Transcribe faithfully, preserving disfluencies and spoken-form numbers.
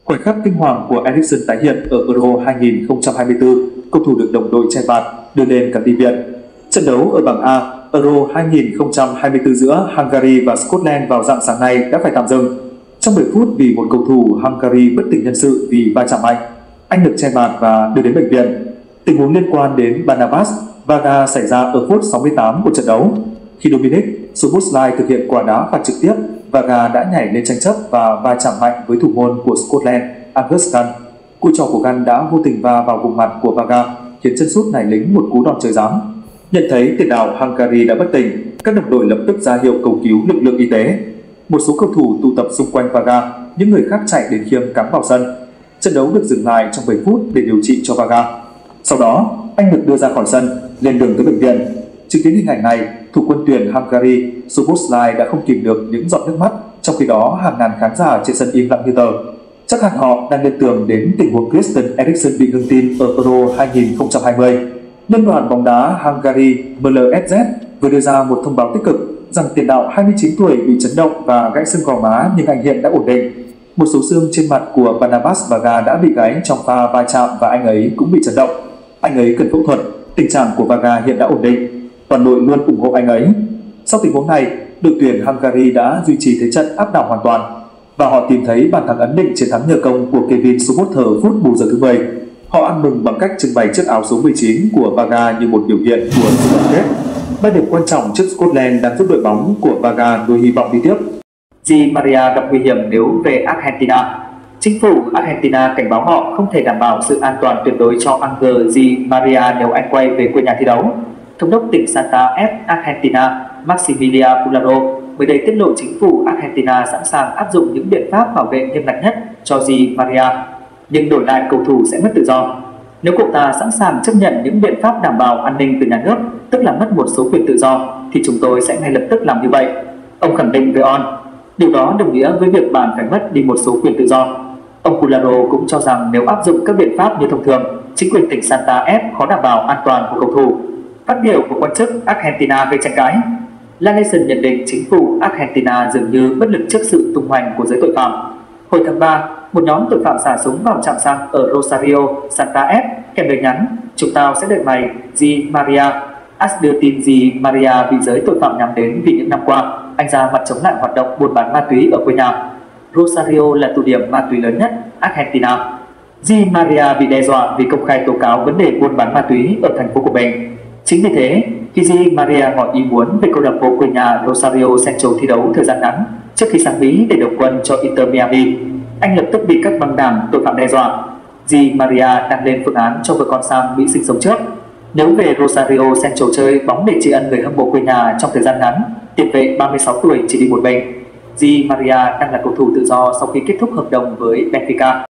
Khoảnh khắc kinh hoàng của Eriksen tái hiện ở Euro hai nghìn không trăm hai mươi tư, cầu thủ được đồng đội che vạt đưa lên cả tim viện. Trận đấu ở bảng A Euro hai nghìn không trăm hai mươi tư giữa Hungary và Scotland vào rạng sáng nay đã phải tạm dừng. Trong mười phút vì một cầu thủ Hungary bất tỉnh nhân sự vì va chạm mạnh, anh được che vạt và đưa đến bệnh viện. Tình huống liên quan đến Barnabas Vaga xảy ra ở phút sáu mươi tám của trận đấu. Khi Dominic Szoboszlai thực hiện quả đá phạt trực tiếp, Vaga đã nhảy lên tranh chấp và va chạm mạnh với thủ môn của Scotland Angus Gunn. Cú trò của Gunn đã vô tình va vào vùng mặt của Vaga, khiến chân sút nảy lính một cú đòn trời giáng. Nhận thấy tiền đạo Hungary đã bất tỉnh, các đồng đội lập tức ra hiệu cầu cứu lực lượng y tế. Một số cầu thủ tụ tập xung quanh Vaga, những người khác chạy đến khiêng cắm vào sân. Trận đấu được dừng lại trong bảy phút để điều trị cho Vaga. Sau đó, anh được đưa ra khỏi sân, lên đường tới bệnh viện. Chứng kiến hình ảnh này, thủ quân tuyển Hungary Szoboszlai đã không kìm được những giọt nước mắt, trong khi đó hàng ngàn khán giả trên sân im lặng như tờ. Chắc hẳn họ đang lên tường đến tình huống Christian Eriksen bị ngừng tim ở Euro hai nghìn không trăm hai mươi. Liên đoàn bóng đá Hungary em lờ ét zét vừa đưa ra một thông báo tích cực rằng tiền đạo hai mươi chín tuổi bị chấn động và gãy xương gò má nhưng anh hiện đã ổn định. Một số xương trên mặt của Barnabas Vaga đã bị gãy trong pha va chạm và anh ấy cũng bị chấn động. Anh ấy cần phẫu thuật, tình trạng của Vaga hiện đã ổn định. Toàn đội luôn ủng hộ anh ấy. Sau tình huống này, đội tuyển Hungary đã duy trì thế trận áp đảo hoàn toàn và họ tìm thấy bàn thắng ấn định chiến thắng nhờ công của Kevin Sobotka ở phút bù giờ thứ mười. Họ ăn mừng bằng cách trưng bày chiếc áo số mười chín của Vaga như một biểu hiện của sự đoàn kết. Ba điểm quan trọng trước Scotland đang giúp đội bóng của Vaga nuôi hy vọng đi tiếp. Di Maria gặp nguy hiểm nếu về Argentina. Chính phủ Argentina cảnh báo họ không thể đảm bảo sự an toàn tuyệt đối cho Angel Di Maria nếu anh quay về quê nhà thi đấu. Thống đốc tỉnh Santa Fe, Argentina, Maximilia Pularo mới đây tiết lộ chính phủ Argentina sẵn sàng áp dụng những biện pháp bảo vệ nghiêm ngặt nhất cho Di Maria, nhưng đổi lại cầu thủ sẽ mất tự do. Nếu cậu ta sẵn sàng chấp nhận những biện pháp đảm bảo an ninh từ nhà nước, tức là mất một số quyền tự do, thì chúng tôi sẽ ngay lập tức làm như vậy. Ông khẳng định với On. Điều đó đồng nghĩa với việc bạn phải mất đi một số quyền tự do. Ông Pularo cũng cho rằng nếu áp dụng các biện pháp như thông thường, chính quyền tỉnh Santa Fe khó đảm bảo an toàn của cầu thủ. Phát biểu của quan chức Argentina gây tranh cãi. La Nation nhận định chính phủ Argentina dường như bất lực trước sự tung hoành của giới tội phạm. Hồi tháng ba, một nhóm tội phạm xả súng vào trạm xăng ở Rosario, Santa Fe kèm lời nhắn: "Chúng tao sẽ đợi mày, Di Maria." a ét đưa tin Di Maria bị giới tội phạm nhắm đến vì những năm qua anh ra mặt chống lại hoạt động buôn bán ma túy ở quê nhà. Rosario là tụ điểm ma túy lớn nhất Argentina. Di Maria bị đe dọa vì công khai tố cáo vấn đề buôn bán ma túy ở thành phố của mình. Chính vì thế, khi Di Maria ngỏ ý muốn về câu lạc bộ quê nhà Rosario Central thi đấu thời gian ngắn trước khi sang Mỹ để đầu quân cho Inter Miami, anh lập tức bị các băng đảng tội phạm đe dọa. Di Maria đang lên phương án cho vợ con sang Mỹ sinh sống trước. Nếu về Rosario Central chơi bóng để tri ân người hâm mộ quê nhà trong thời gian ngắn, tiền vệ ba mươi sáu tuổi chỉ đi một mình. Di Maria đang là cầu thủ tự do sau khi kết thúc hợp đồng với Benfica.